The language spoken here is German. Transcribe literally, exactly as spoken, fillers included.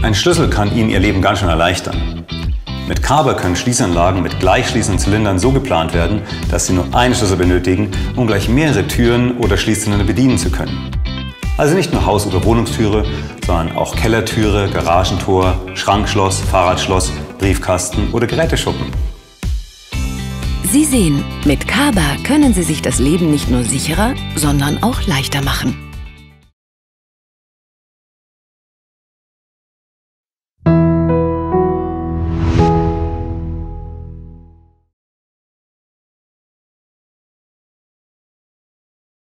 Ein Schlüssel kann Ihnen Ihr Leben ganz schön erleichtern. Mit Carber können Schließanlagen mit gleichschließenden Zylindern so geplant werden, dass Sie nur einen Schlüssel benötigen, um gleich mehrere Türen oder Schließzylinder bedienen zu können. Also nicht nur Haus- oder Wohnungstüre, sondern auch Kellertüre, Garagentor, Schrankschloss, Fahrradschloss, Briefkasten oder Geräteschuppen. Sie sehen, mit Carber können Sie sich das Leben nicht nur sicherer, sondern auch leichter machen.